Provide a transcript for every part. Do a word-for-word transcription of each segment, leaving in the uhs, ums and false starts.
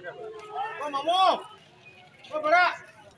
Ô Mamu, ô Bora.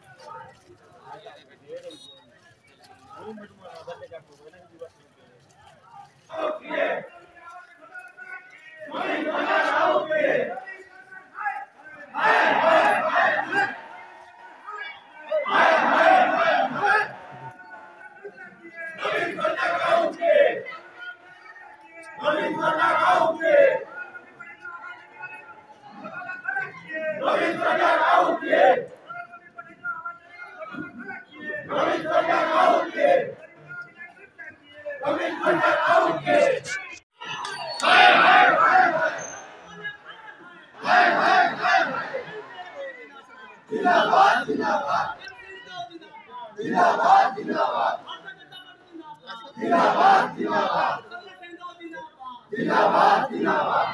जिंदाबाद जिंदाबाद जिंदाबाद जिंदाबाद जिंदाबाद जिंदाबाद जिंदाबाद जिंदाबाद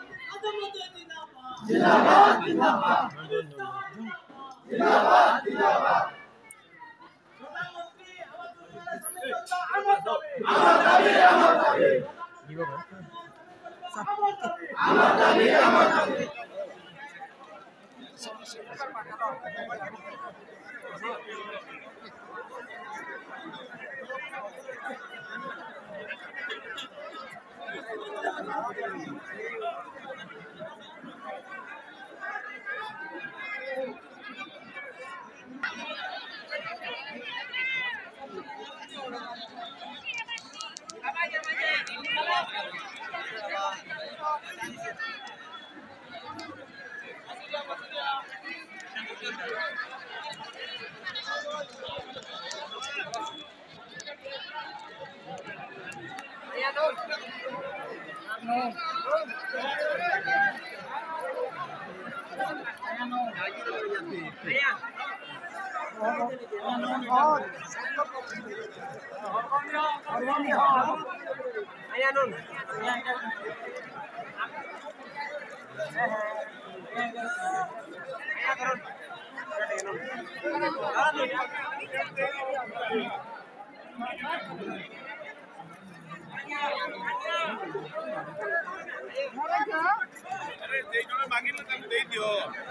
जिंदाबाद जिंदाबाद जिंदाबाद जिंदाबाद আমার দাবি আমার দাবি আমার দাবি আমার দাবি अरे दे जो मांगिले तक दे दियो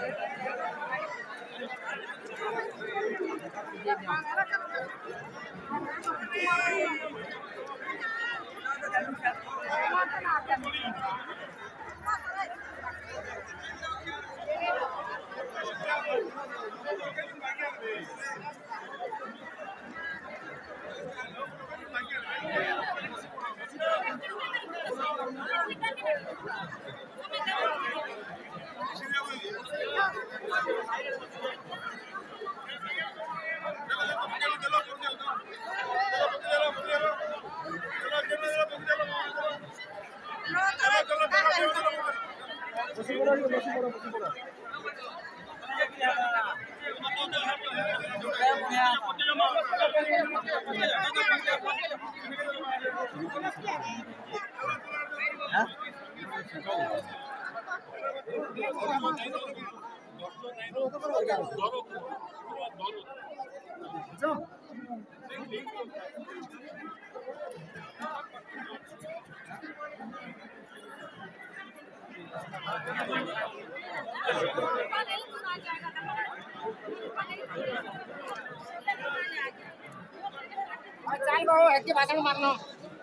चाल बाबू ऐसी भाषा में मारना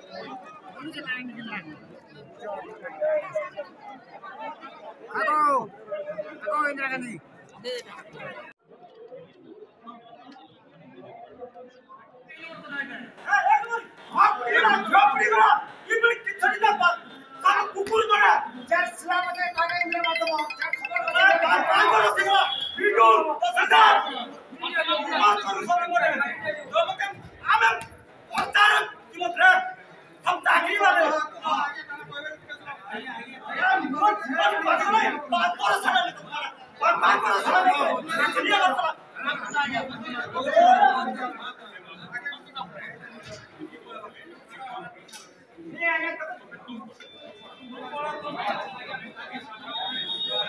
आगो आगो इंदिरा गांधी कुकुर बना चार सलामत है कागा इंदिरा माता चार खबर बात करो सिंह वीडियो सरदार बात करो सब बोले जो मतलब आमे औरतार की मतलब हम ताकि वाले यार बहुत बहुत बात नहीं बात करो साला बात बात करो साला चलिए बात ये आगे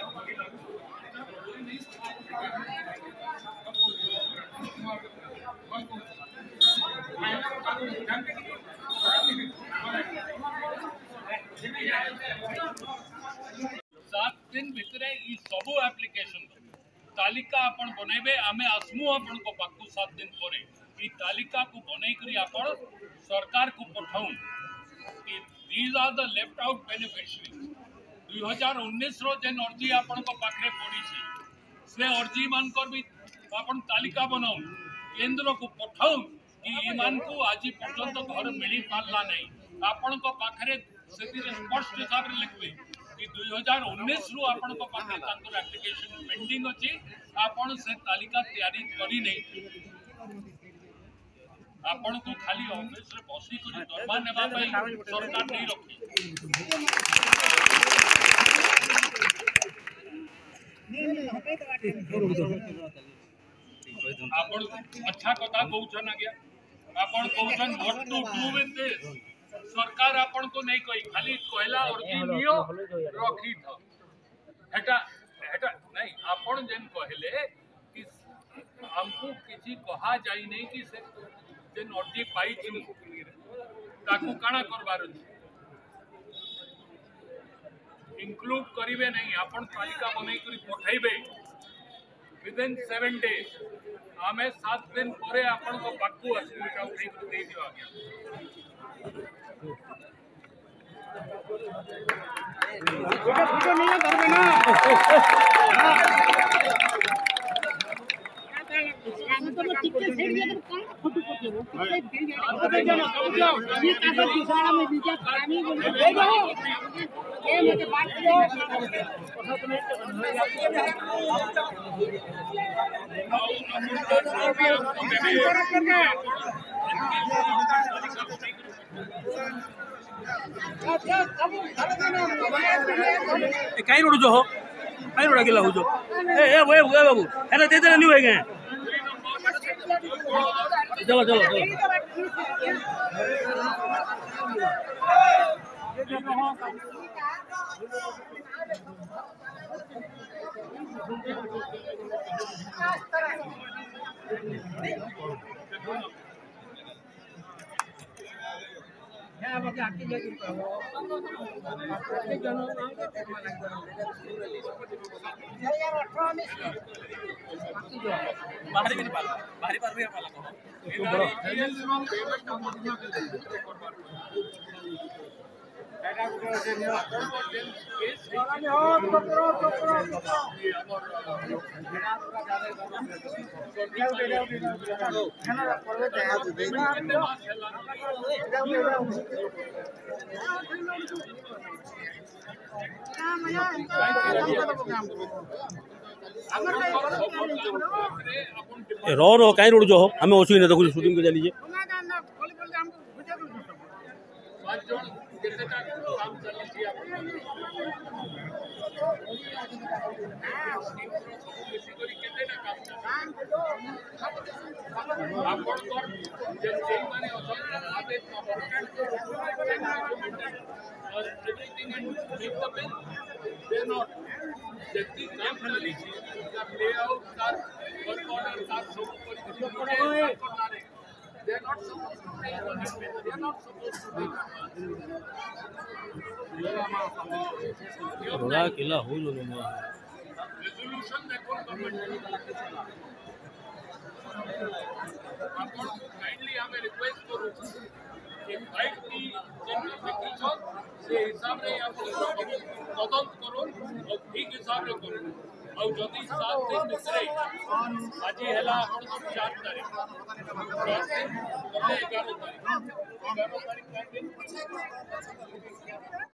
सबू एप्लिकेशन तालिका आपण बनैबे आमे आसमु आपण को पाकु सात दिन परे ई तालिका को बनै करी आपण सरकार को पठाऊ कि these are the left out beneficiaries दो हज़ार उन्नीस रो जेन अर्जी आपण को पाखरे पड़ी छी से अर्जी मान कर भी आपण तालिका बनाऊ केंद्र को पठाऊ कि ईमान को आज पर्यंत घर मिली पारला नहीं आपण को पाखरे सेति स्पष्ट हिसाब रे लिखबे कि दो हज़ार उन्नीस रु आपण को पाखरे तांकर एप्लिकेशन पेंडिंग अछि आपण से तालिका तैयारी करी नहीं आपण को खाली ऑफिस रे बसी करी दरमा नेबा पई सरकार नहीं रखी आपण अच्छा कथा कहउछन आज्ञा आपण कहउछन what to do with this सरकार आपण को नहीं कही खाली कहला अर्जी नियो रखी था एटा एटा नहीं आपण जेन कहले कि हमको किसी कहा जाई नहीं कि से जेन अर्जी पाई छी ताकू काना करबार इंक्लूड करिवे नहीं आपण तालिका बनै करी पठाइबे विद इन सेवन डेज हमें सात दिन परे आपण को पाकू असुविधा उठै कर दे दियो आज्ञा फोटो फोटो नहीं करबे ना तो मैं टिकट सेट दिया तो कौन फोटो करते हो टिकट दे जाओ ये कागज दूसरा में वीजा पानी बोले दे दो ये मुझे बात करो कहीं रोड जो हो कहीं रोड अकेला हो जो ए ए वो वो बाबू अरे दे दे नहीं होएगा चलो चलो बाहरी भी नहीं पाला बाहरी पर भी पाला रो रो कहीं रोड जो हो हमें ओछी नहीं देखो शूटिंग के चलीजिए थोड़ा किला हो जो रेजोल्यूशन देखो आपण काइंडली हमें रिक्वेस्ट करू कि फाइट की जेन एप्लीकेशन से हिसाब रे आपण तदंत करो और ठीक हिसाब रे करो और जदी सात दिन भितरे आज हैला आपण को चार तारीख सात दिन पहले ग्यारह तारीख ग्यारह तारीख